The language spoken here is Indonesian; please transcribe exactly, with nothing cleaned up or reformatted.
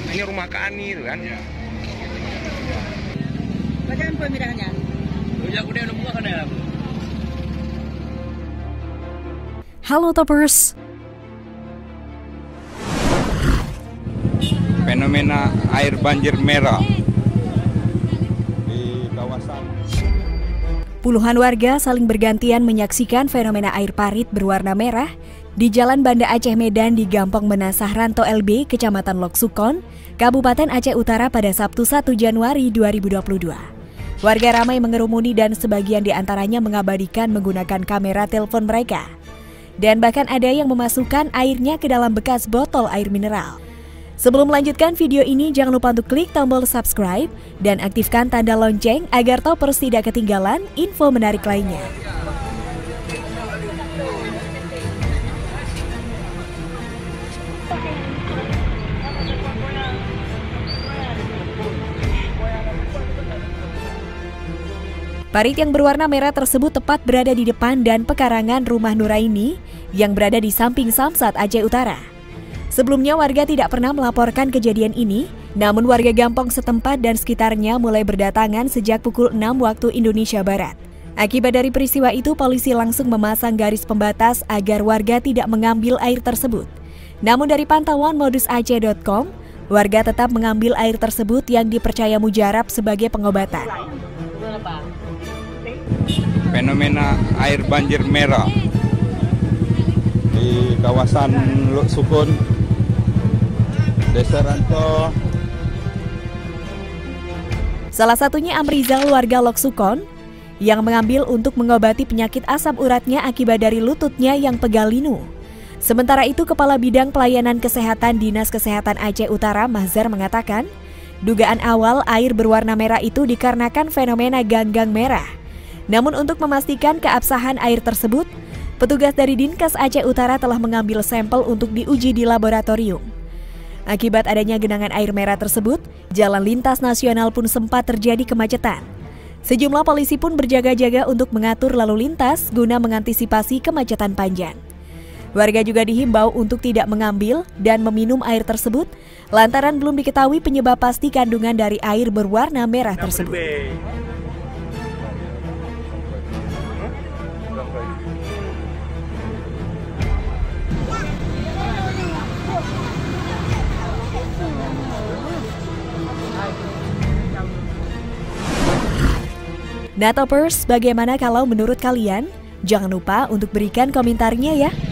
Ini rumah Kak Ani itu kan? Ya. Bagaimana pemindahannya? Ya udah nunggu kan ya. Halo Toppers. Fenomena air banjir merah di kawasan. Puluhan warga saling bergantian menyaksikan fenomena air parit berwarna merah di Jalan Banda Aceh Medan di Gampong Menasah Ranto L B, Kecamatan Loksukon, Kabupaten Aceh Utara pada Sabtu satu Januari dua ribu dua puluh dua. Warga ramai mengerumuni dan sebagian di antaranya mengabadikan menggunakan kamera telepon mereka. Dan bahkan ada yang memasukkan airnya ke dalam bekas botol air mineral. Sebelum melanjutkan video ini, jangan lupa untuk klik tombol subscribe dan aktifkan tanda lonceng agar Toppers tidak ketinggalan info menarik lainnya. Parit yang berwarna merah tersebut tepat berada di depan dan pekarangan rumah Nuraini yang berada di samping Samsat Aceh Utara. Sebelumnya warga tidak pernah melaporkan kejadian ini, namun warga Gampong setempat dan sekitarnya mulai berdatangan sejak pukul enam waktu Indonesia Barat. Akibat dari peristiwa itu, polisi langsung memasang garis pembatas agar warga tidak mengambil air tersebut. Namun dari pantauan modus aceh dot com, warga tetap mengambil air tersebut yang dipercaya mujarab sebagai pengobatan. Fenomena air banjir merah di kawasan Loksukon, Desa Ranto. Salah satunya Amrizal, warga Loksukon, yang mengambil untuk mengobati penyakit asam uratnya akibat dari lututnya yang pegal linu. Sementara itu, Kepala Bidang Pelayanan Kesehatan Dinas Kesehatan Aceh Utara, Mahzar, mengatakan, dugaan awal air berwarna merah itu dikarenakan fenomena ganggang merah. Namun untuk memastikan keabsahan air tersebut, petugas dari Dinkes Aceh Utara telah mengambil sampel untuk diuji di laboratorium. Akibat adanya genangan air merah tersebut, jalan lintas nasional pun sempat terjadi kemacetan. Sejumlah polisi pun berjaga-jaga untuk mengatur lalu lintas guna mengantisipasi kemacetan panjang. Warga juga dihimbau untuk tidak mengambil dan meminum air tersebut, lantaran belum diketahui penyebab pasti kandungan dari air berwarna merah tersebut. Nah Toppers, bagaimana kalau menurut kalian? Jangan lupa untuk berikan komentarnya ya.